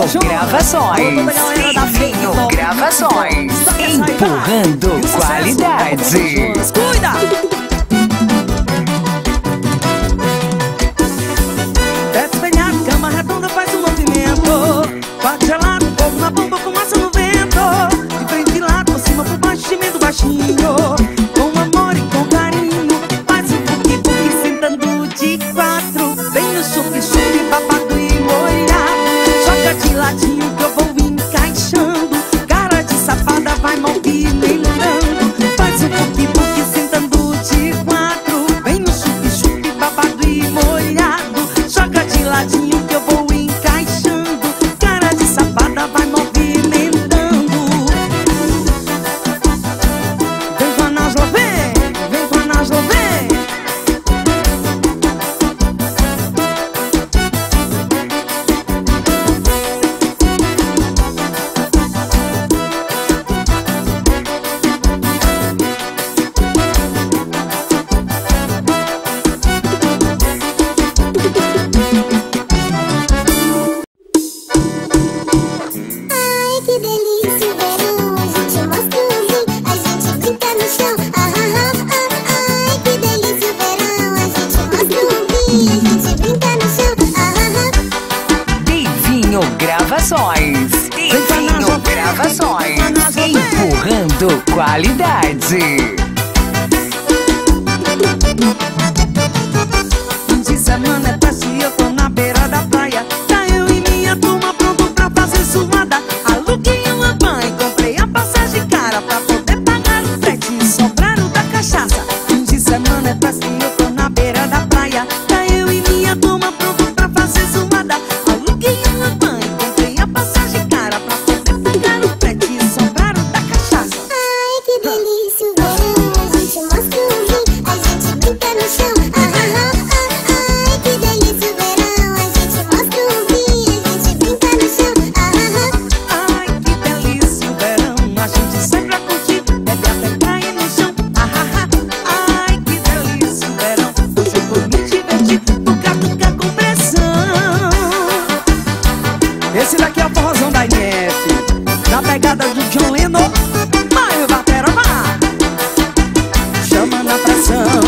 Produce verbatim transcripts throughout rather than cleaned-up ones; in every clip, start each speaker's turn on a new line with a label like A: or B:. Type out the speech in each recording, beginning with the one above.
A: Gravações. Devinho Gravações. Empurrando qualidade.
B: Cuida! Desce espelhado, cama redonda, faz um movimento. Quarto gelado, fogo na bomba, fumaça no vento. De frente de lado, por cima, por baixo, gemendo baixinho. Com amor e com carinho. Faz um pouquinho, sentando de quatro. Vem no chup-chup, babado e molhado. Joga de ladinho que eu vou encaixando. Cara de safada vai movimentando. Faz um pouquinho, sentando de quatro. Vem no chup-chup, babado e molhado. Joga de ladinho que eu vou encaixando. Cara de safada vai movimentando. Vem com a Nájila, vem. Vem com a Nájila, vem.
C: Ai, que delícia o verão, a gente mostra o rim, a gente brinca no chão. Ah, ah, ah, ah. Ai, que delícia o verão, a gente mostra o rim, a gente brinca no chão. Ah, ah, ah.
A: Devinho Gravações. Devinho Gravações. Empurrando qualidade.
B: Fim de semana é festa e eu tô na beira da praia. Tá eu e minha turma pronto pra fazer zoada. Aluguei uma van e comprei a passagem cara pra poder pagar o frete e sobrar o da cachaça. Fim de semana é festa e eu tô na beira da praia. Tá eu e minha turma pronto pra fazer zoada. Aluguei uma van e comprei a passagem cara pra poder pagar o frete e sobrar o da cachaça.
C: Ai, que delícia o verão, a gente mostra o rim, a gente brinca no chão. Ah, ah, ah, ah. Ai, que delícia o verão, a gente mostra o rim, a gente brinca no chão. Ah, ah, ah.
B: Ai, que delícia o verão, a gente sai pra curtir, bebe até cair no chão. Ah, ah, ah. Ai, que delícia o verão, hoje eu vou me divertir, tocar, tocar com pressão. Esse daqui é o forrozão da N F, na pegada do John Lennon. Vai, batera, vai! Chama na pressão.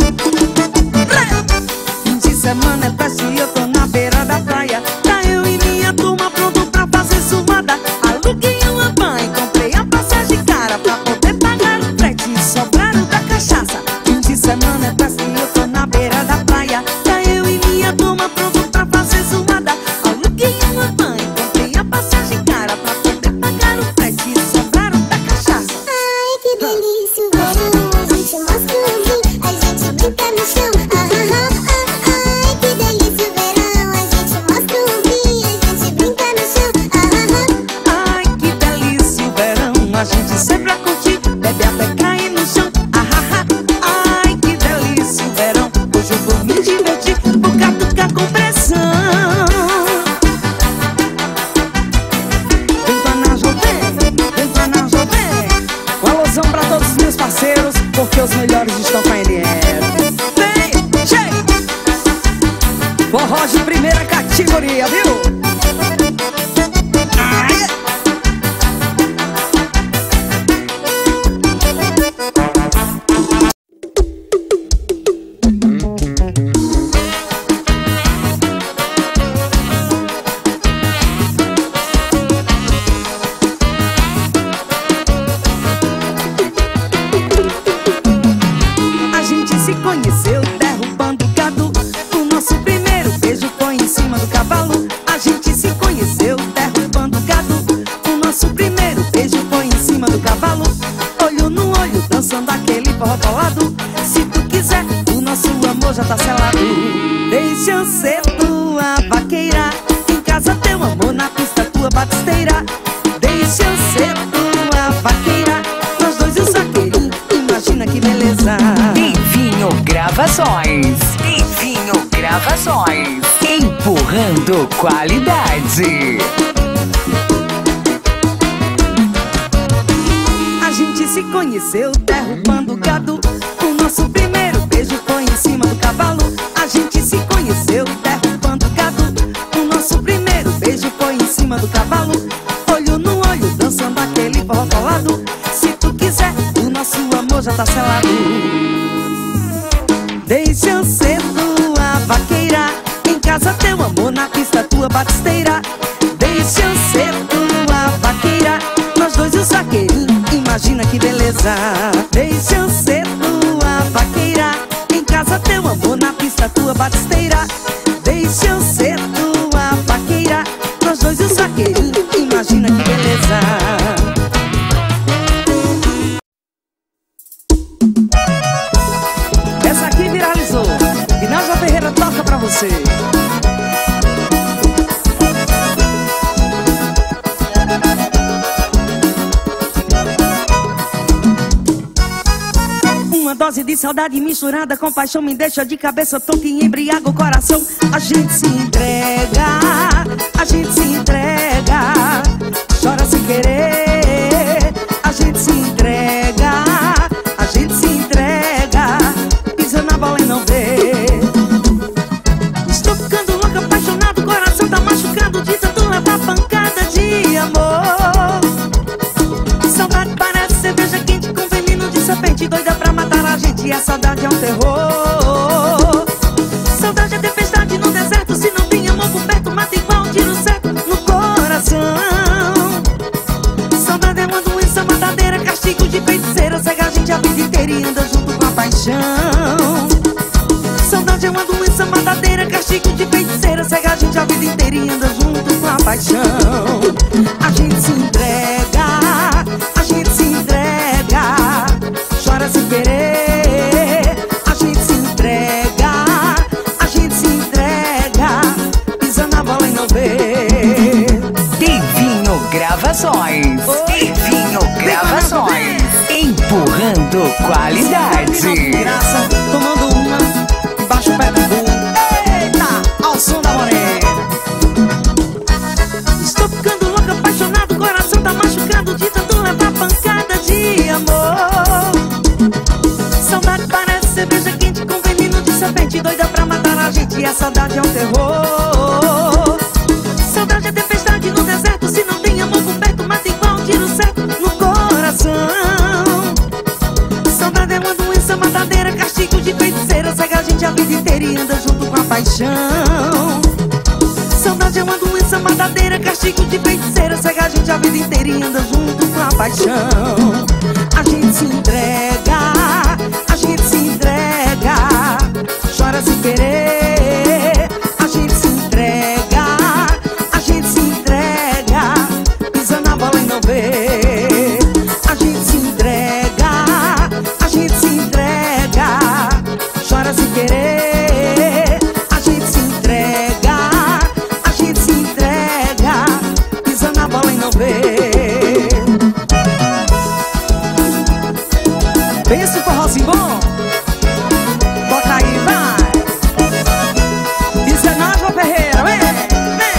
B: Fim de semana é festa e eu tô na beira da praia. Tá eu e minha turma pronto pra fazer zoada. Aluguei uma van e comprei a passagem cara pra poder pagar o frete e sobrar o da cachaça. Fim de semana é festa e eu tô na beira da praia. Tá eu e minha turma pronto pra fazer zoada. Aluguei uma van e comprei a passagem cara pra poder pagar o frete e sobrar o da cachaça.
C: Ai, que delícia o verão, a gente mostra o rim, a gente brinca no chão. Ah, ah, ah, ah. Ai, que delícia o verão, a gente mostra o rim, a gente brinca no chão. Ah, ah, ah.
B: Ai, que delícia o verão, a gente sempre pra curtir, bebe até cair no chão. Ah, ah, ah. Ai, que delícia o verão, hoje eu vou me divertir, tocar, tocar com pressão. Vem com a Nájila, vem, vem com a Nájila, vem. Um alusão pra todos os meus parceiros, porque os melhores estão com a N F. Vem, chega! Forró de primeira categoria, viu? Ai. A gente se conheceu derrubando gado. O nosso primeiro beijo foi em cima do cavalo. A gente se conheceu derrubando gado. O nosso primeiro beijo foi em cima do cavalo. Olho no olho, dançando aquele forró bolado. Se tu quiser, o nosso amor já tá selado. Deixa eu ser tua vaqueira, em casa teu amor, na pista tua batisteira. Deixa eu ser tua vaqueira, nós dois e o saqueirinho, imagina que beleza.
A: Devinho Gravações. Devinho Gravações. Empurrando qualidade.
B: A gente se conheceu derrubando gado. O nosso primeiro beijo foi em cima do cavalo. A gente se conheceu derrubando gado. O nosso primeiro beijo foi em cima do cavalo. ser tua vaqueira, em casa teu amor, na pista tua batisteira. Deixa eu ser tua vaqueira, nós dois e os vaqueirinhos, imagina que beleza. Deixa eu ser tua vaqueira, em casa teu amor, na pista tua batisteira. Deixa eu ser tua vaqueira, nós dois e os vaqueirinhos, imagina que beleza. Essa aqui viralizou, e Nájua Ferreira toca pra você. Uma dose de saudade misturada com paixão me deixa de cabeça tonta e embriaga o coração. A gente se entrega, a gente se entrega, chora sem querer. A gente se entrega, a gente se entrega, pisa na bola e não vê. Estou ficando louca, apaixonado, o coração tá machucado de tanto levar pancada de amor. Saudade parece cerveja quente com veneno de serpente, doida pra matar a gente, e a saudade é um terror. Saudade é tempestade no deserto, se não tem amor por perto, mata igual um tiro certo no coração. Saudade é uma doença matadeira, castigo de feiticeira, cega a gente a vida inteira e anda junto com a paixão. Saudade é uma doença matadeira, castigo de feiticeira, cega a gente a vida inteira e anda junto com a paixão. A gente se entrega, a gente se entrega, chora sem querer. A gente se entrega, a gente se entrega, pisa na bola e não vê.
A: Divinho Gravações, Divinho Gravações, empurrando qualidade.
B: Graça, tomando uma, embaixo o pé do burro. Eita, ao som da morena. Estou ficando louca, apaixonado, o coração tá machucado de tanto levar pancada de amor. Saudade parece cerveja quente com veneno de serpente, doida pra matar a gente, e a saudade é um terror. Saudade é tempestade no deserto, se não tem amor por perto, mata igual um tiro certo no coração. Saudade é uma doença matadeira, castigo de feiticeira, cega a gente a vida inteira e anda junto com a paixão. Saudade é uma doença matadeira, castigo de feiticeira, cega a gente a vida inteira e anda junto com a paixão. A gente se entrega, a gente se entrega, chora sem querer. A gente se entrega, a gente se entrega, pisa na bola e não vê. A gente se entrega, a gente se entrega, chora sem querer. A gente se entrega, a gente se entrega, pisa na bola e não vê. Pensa em forrozinho bom, bota aí, vai. Isso é Nájua Ferreira, vem, vem.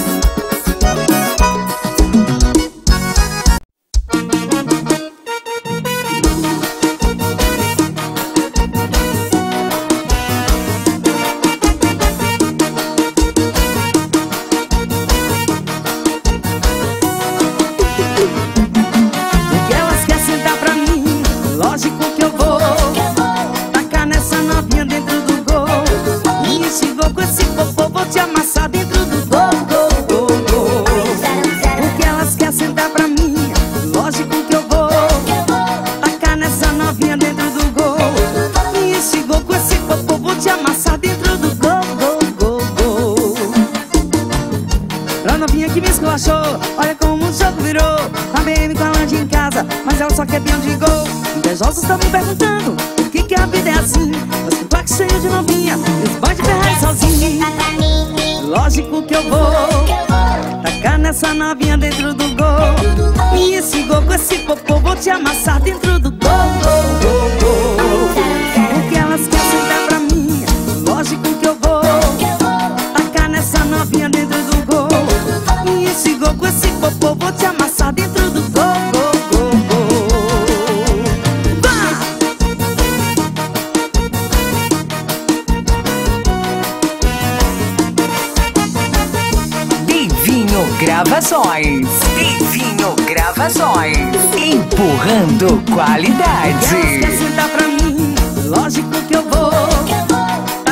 B: O que elas querem sentar pra mim, lógico que eu vou tacar nessa novinha dentro do gol. E esse gol com esse popô, vou te amassar dentro do gol, gol, gol, gol. O que elas querem sentar pra mim, lógico que eu vou tacar nessa novinha dentro do gol. E esse gol com esse popô, vou te amassar dentro do gol, gol, gol, gol. Pra novinha que me esculachou, olha como o jogo virou. A B M com a lanche em casa, mas ela só quer pião de gol. Invejosos estão me perguntando por que que a vida é assim. Mas com plaque cheio de novinha, eles vão de Ferrari sozinho. Lógico que eu vou tacar nessa novinha dentro do gol. E esse gol com esse popô, vou te amassar dentro do gol, gol, gol, gol. O que elas querem sentar pra mim, lógico que eu vou tacar nessa novinha dentro do gol. E esse gol com esse popô, vou te amassar dentro do gol, gol, gol, gol. Vá!
A: Divinho Gravações, Divinho Gravações, empurrando
B: Elas
A: qualidade.
B: querem sentar pra mim, lógico que eu vou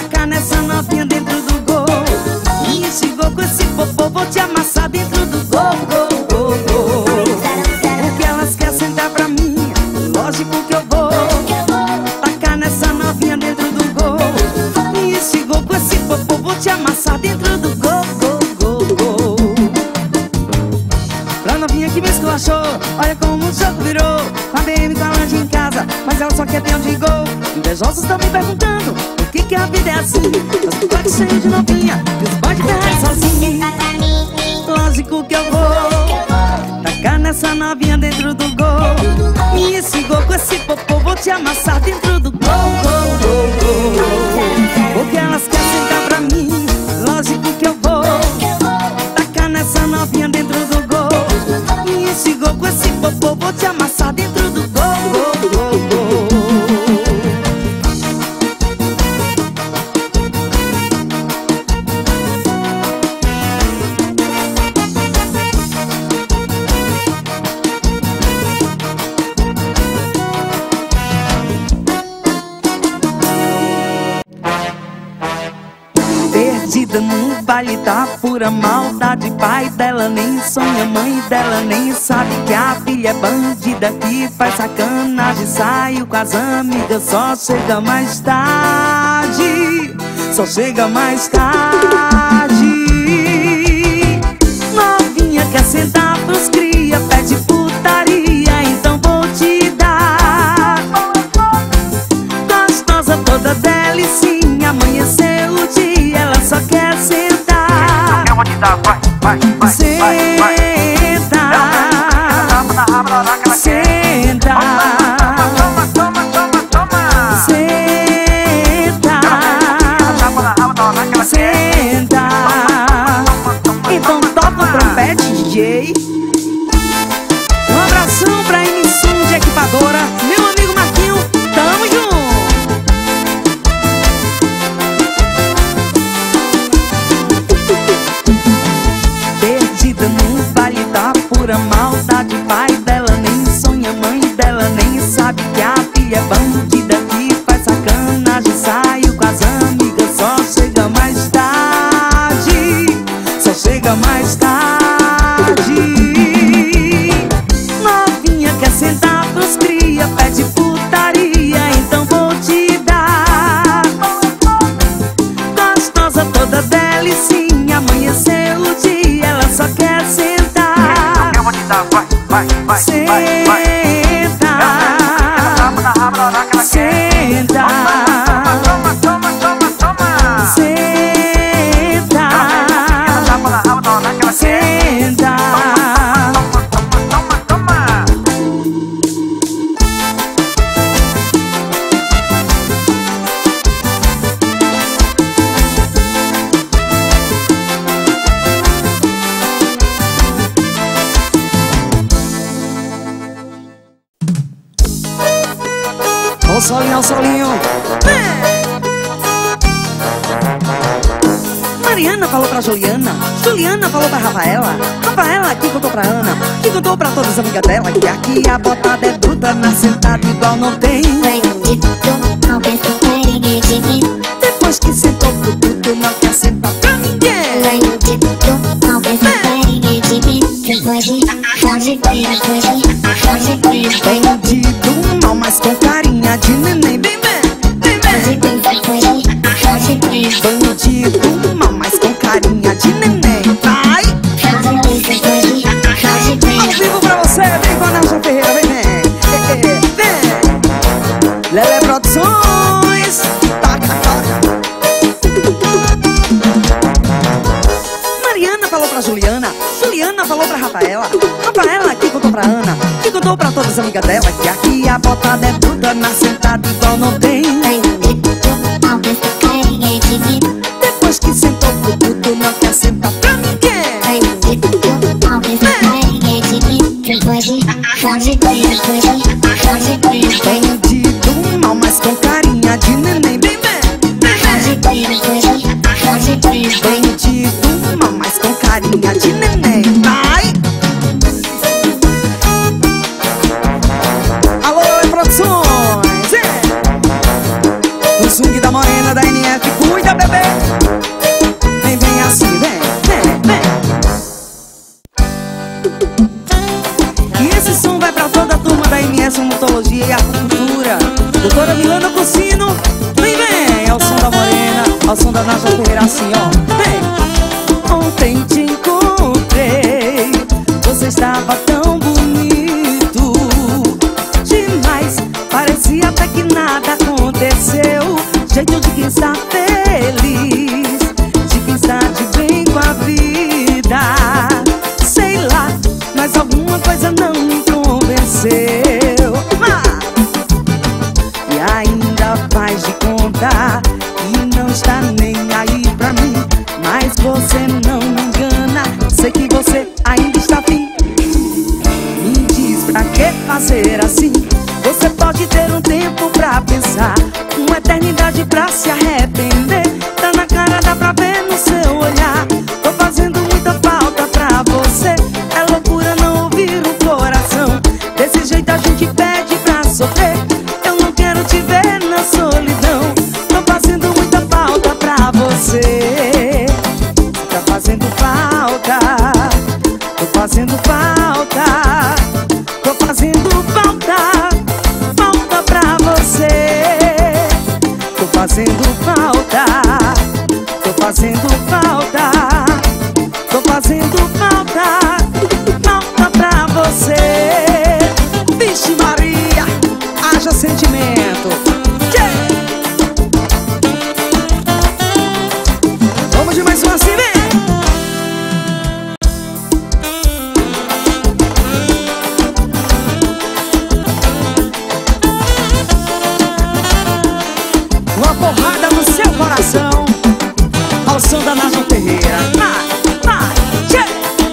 B: famosos estão me perguntando por que que a vida é assim. Mas tu pode ser de novinha e os boys ferrar sozinho. Lógico que eu vou tacar nessa novinha dentro do gol. E esse gol com esse popô vou te amassar dentro do gol, gol, gol, gol. Porque elas querem sentar pra mim. Lógico que eu vou tacar nessa novinha dentro do gol. E esse gol com esse popô vou te amassar dentro do gol, gol, gol, gol. Perdida no baile da pura maldade. Pai dela nem sonha, mãe dela nem sabe que a filha é bandida, que faz sacanagem. Saiu com as amigas, só chega mais tarde. Só chega mais tarde. Novinha quer sentar pros cria, pede putaria, então vou te dar. Gostosa toda delicinha, amanheceu o dia, ela só quer sentar.
D: Eu vou te dar, vai, vai, vai,
B: Senta,
D: vai, vai.
B: senta,
D: Toma, toma, toma, toma.
B: senta, senta. Então toca o trompete, D J. Um abração pra M C de Equipadora, meu amigo Marquinho, tamo junto. Perdida no baile da pura maldade. Pai dela nem sonha, mãe dela nem sabe que a filha é bandida, que faz sacanagem. Saiu com as amigas, só chega mais tarde. Só chega mais tarde. Novinha quer sentar pros cria, pede putaria, então vou te dar. Gostosa toda delicinha, amanheceu o dia, ela só quer sentar.
D: Eu vou te dar, vai, vai, vai, vai, vai.
B: Senta, senta,
D: Toma, toma, toma, toma.
B: senta, senta.
D: Toma, toma.
B: Ó o solinho, ó o solinho. Mariana falou pra Juliana, Juliana falou pra Rafaela, Rafaela que contou pra Ana, que contou pra todas as amigas dela, que aqui a botada é bruta, na sentada igual não tem. Depois que sentou pro tudo, não quer sentar pra ninguém. Bandido mal, mas com carinha de neném. Bem, bem, bem, bem. Bandido mal, mas com carinha de neném. Vai! Ao vivo pra você, vem com a Nádia Ferreira, vem, vem, vem, vem. Lelé Produções, taca, taca. Mariana falou pra Juliana, Juliana falou pra Rafaela, Rafaela que contou pra Ana, que contou pra todas as amigas dela, que aqui a botada é bruta, na sentada igual não tem. Depois que sentou pro tudo, não quer sentar pra ninguém. Bandido mal, mas com carinha de neném. Bem, bem, bandido mal, mas com carinha de neném. Vai! Alô, é Produções, é. O swing da morena da N F, cuida, bebê. Vem, vem assim, vem, vem, vem. E esse som vai pra toda a turma da M S Odontologia e Acupuntura. Doutora Milana Cursino, vem, vem. É o som da morena, é o som da Nádia Ferreira, assim, ó. Vem. Ontem te encontrei, você estava tão bonito demais, parecia até que nada aconteceu. feliz, de quem está de bem com a vida. Sei lá, mas alguma coisa não me convenceu. Ah! E ainda faz de conta que não está nem aí pra mim. Mas você não me engana, sei que você ainda está afim. Me diz pra que fazer assim? Você pode ter um tempo pra pensar, uma eternidade pra se arrepender. Tá na cara, dá pra ver no seu olhar. Tô fazendo muita falta pra você. É loucura não ouvir o coração. Desse jeito a gente pede pra sofrer. Eu não quero te ver na solidão. Tô fazendo muita falta pra você. Tá fazendo falta. Tô fazendo falta. Tô fazendo falta. Falta pra você. Tô fazendo falta. Tô fazendo falta. Tô fazendo falta. Falta pra você. Vixe Maria, haja sentimento. Yeah. Vamos de mais uma assim, vem. Uma porrada no seu coração, ao som da Naja Ferreira. Vai, vai, yeah.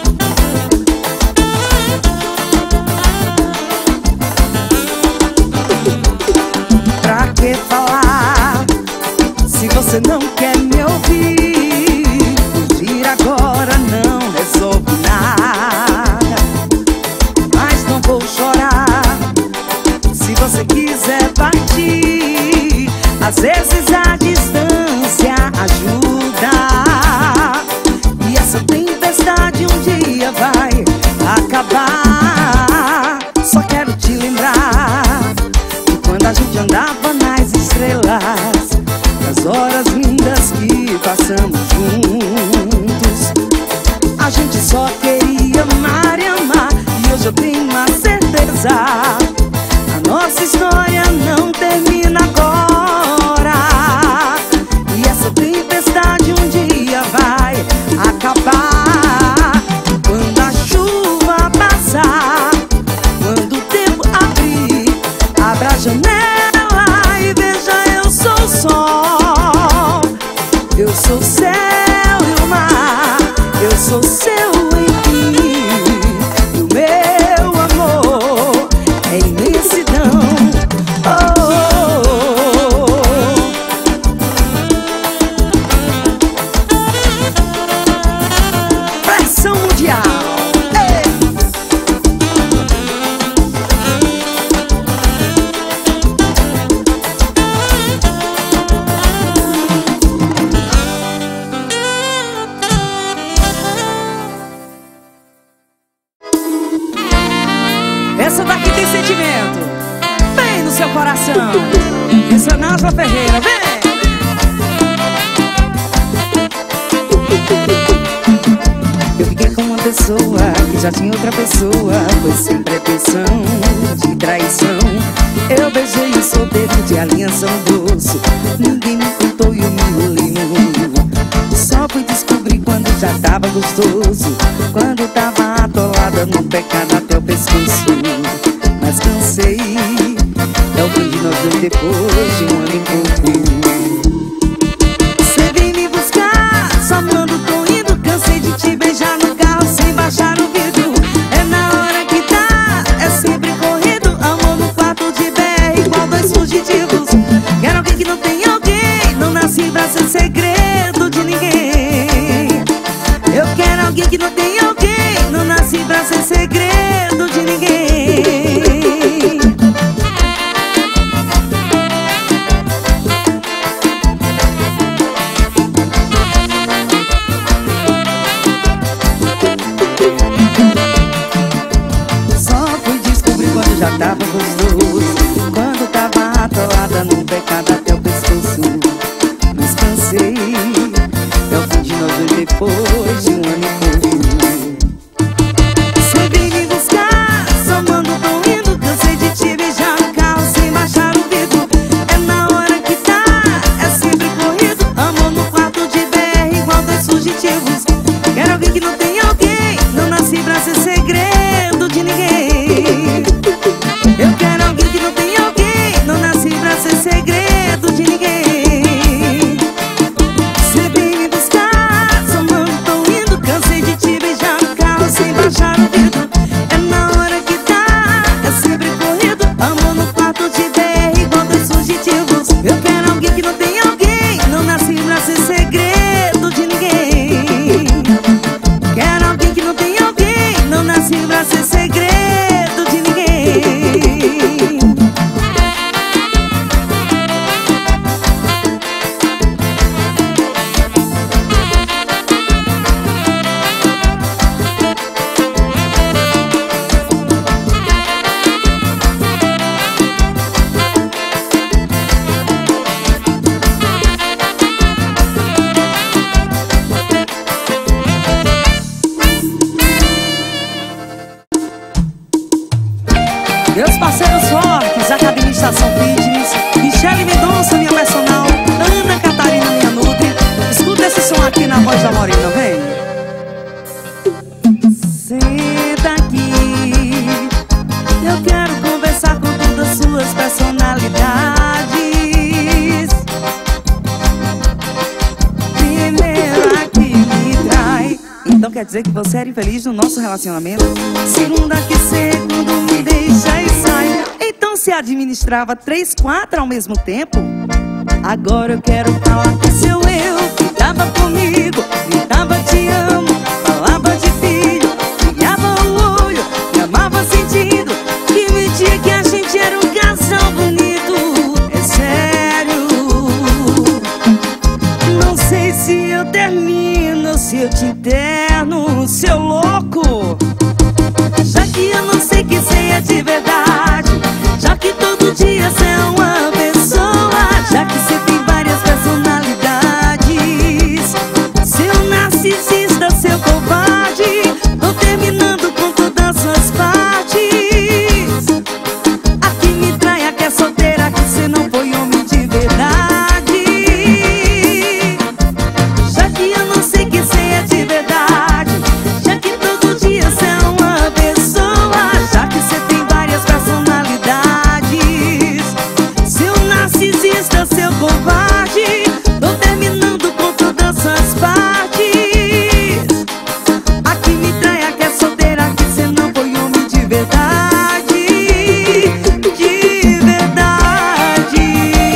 B: Pra que falar se você não quer me ouvir? Fugir agora não resolve nada. Mas não vou chorar se você quiser partir. Às vezes a distância ajuda, e essa tempestade um dia vai acabar. Só quero te lembrar de quando a gente andava nas estrelas, das horas lindas que passamos juntos. A gente só queria amar e amar, e hoje eu tenho uma certeza: a nossa história não termina agora. E essa tempestade um dia vai acabar. Quando a chuva passar, quando o tempo abrir, abra a janela e veja, eu sou o sol. Eu sou o céu e o mar. Eu sou seu enfim. E o meu amor é imensidão. Oh, oh, oh. Pressão mundial. Ei. Essa daqui tem sentimento, bem no seu coração. Essa é Naja Ferreira, vem! Eu fiquei com uma pessoa que já tinha outra pessoa, foi sem pretensão de traição. Eu beijei o solteiro de aliança no bolso. Ninguém me contou e eu me enrolei no rolo. Só fui descobrir quando já tava gostoso, quando tava atolada num pecado até o pescoço. Mas cansei, é o fim de nós dois depois de um ano e pouco. Cê vem me buscar, só quando tô indo. Cansei de te beijar no carro sem baixar o vidro. É na hora que dá, é sempre corrido. Amor no quarto de B R igual dois fugitivos. Quero alguém que não tem alguém, não nasci pra ser segredo de ninguém. Eu quero alguém que não tem alguém, não nasci pra ser segredo de ninguém. Só fui descobrir quando já tava gostoso, quando tava atolada num pecado até o pescoço. Mas cansei, aqui na voz da Morena, vem. Senta aqui, eu quero conversar com todas as suas personalidades. Primeira que me trai, então quer dizer que você era infeliz no nosso relacionamento. Segunda que segundo me deixa e sai, então se administrava três, quatro ao mesmo tempo. Agora eu quero falar com seu eu, que tava comigo, gritava te amo, falava de filho, brilhava o olho, me amava sentindo, que mentia que a gente era um casal bonito. É sério, não sei se eu termino, se eu te interno, seu louco. Já que eu não sei que cê é de verdade, já que todo dia cê é uma pessoa, já que cê tem várias personalidades, seu narcisista, seu covarde, tô terminando com todas as suas partes. A que me trai, a que é solteira, que cê não foi homem de verdade. Já que eu não sei que cê é de verdade, já que todo dia cê é uma pessoa, já que cê tem várias personalidades, seu narcisista, seu covarde, tô terminando com todas as suas partes. A que me trai, a que é solteira, que cê não foi homem de verdade. De verdade.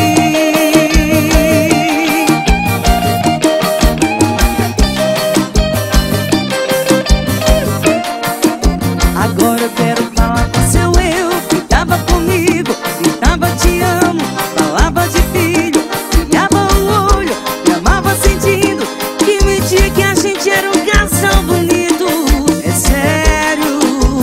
B: Agora eu quero falar com seu eu, que tava comigo, gritava te amo, falava de filho, brilhava o olho, me amava sentindo, que mentia que a gente era um casal bonito. É sério,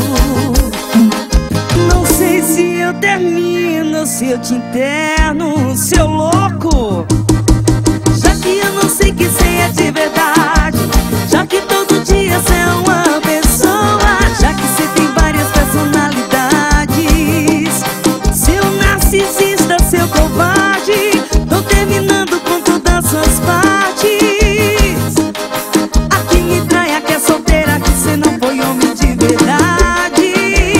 B: não sei se eu termino, se eu te interno, seu louco. Já que eu não sei que cê é de verdade, já que todo dia cê é uma pessoa, já que cê tem várias personalidades, seu narcisista, seu covarde, tô terminando com todas as suas partes. A que me trai, a que é solteira, que cê não foi homem de verdade.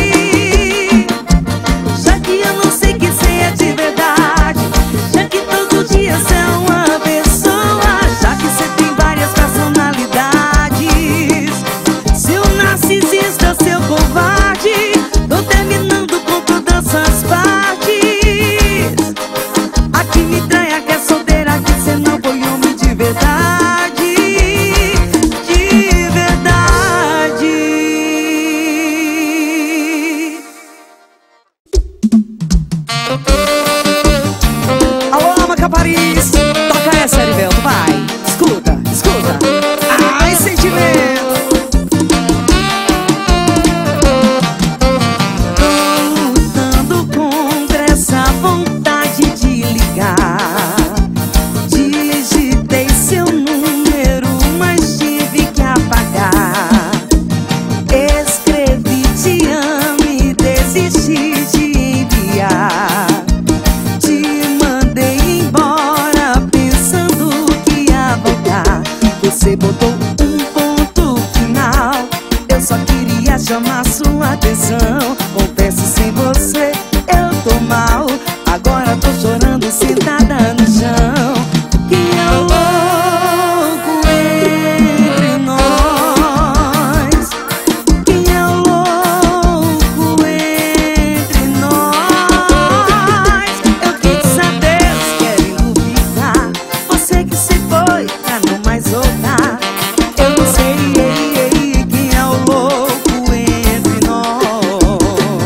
B: Já que eu não sei que cê é de verdade, já que todo dia cê é uma pessoa, já que cê tem várias personalidades, seu narcisista, seu covarde, tô terminando com todas as suas partes. A que me trai, a que é solteira, que cê não foi homem de verdade. De verdade. Alô, Maca Paris, toca essa, Heriberto, vai. Escuta, escuta. Ai, sentimento. Tô lutando contra essa vontade de ligar. Digitei seu número, mas tive que apagar. Escrevi te amo e desisti de enviar. Te mandei embora pensando que ia voltar. Você botou um ponto final, eu só queria chamar sua atenção. Confesso, sem você eu tô mal, agora tô chorando sentada no chão. Que é louco entre nós, que é louco entre nós. Eu quis saber se querendo ficar, você que se foi pra não mais voltar. Eu não sei quem é o louco entre nós.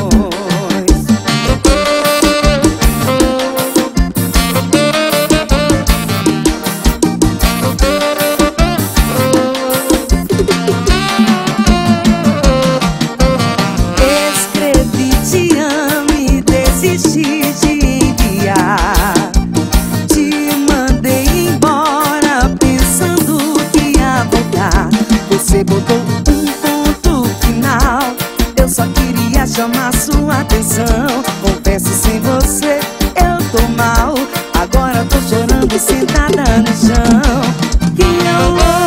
B: Escrevi te amo e desisti de enviar. Te mandei embora pensando que ia voltar. Você botou um ponto final, eu só queria chamar sua atenção. Confesso, sem você eu tô mal, agora tô chorando sentada no chão. Que eu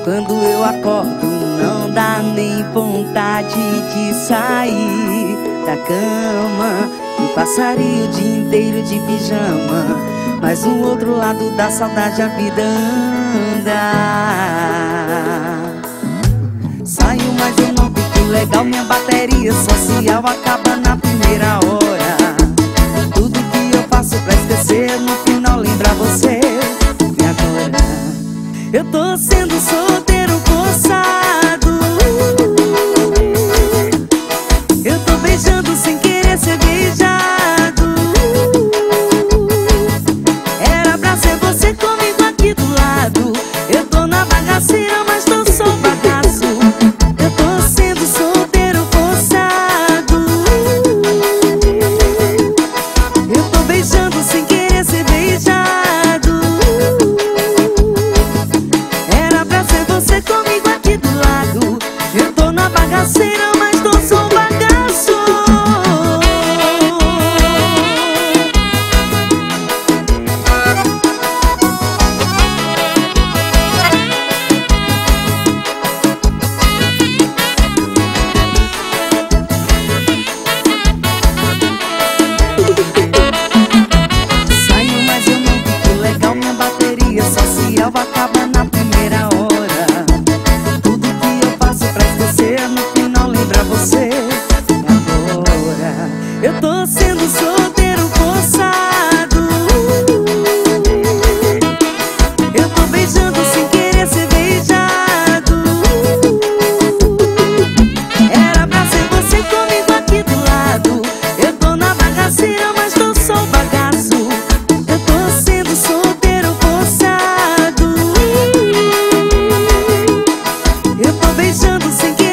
B: Quando eu acordo não dá nem vontade de sair da cama. Eu passaria o dia inteiro de pijama, mas no outro lado da saudade a vida anda. Saio, mas eu não fico legal, minha bateria social acaba na primeira hora. Tudo que eu faço pra esquecer, no final lembra você. E agora? Eu tô sendo solteiro forçado. Eu tô beijando sem querer ser beijado. Era pra ser você comigo aqui do lado. Eu tô na bagaceira, mas tô só um bagaço. Eu tô sendo solteiro forçado. Eu tô beijando sem querer ser beijado. Era pra ser você comigo aqui do lado. Eu tô na bagaceira, mas tô só um bagaço. Saio, mas eu não fico legal, minha bateria social acaba na primeira hora. Tudo que eu faço pra esquecer, no final lembra você. E agora? Eu tô sendo solteiro forçado. Eu tô beijando sem querer ser beijado. Era pra ser você comigo aqui do lado. Eu tô na bagaceira, mas tô só um bagaço. Eu tô sendo solteiro forçado. Eu tô beijando sem querer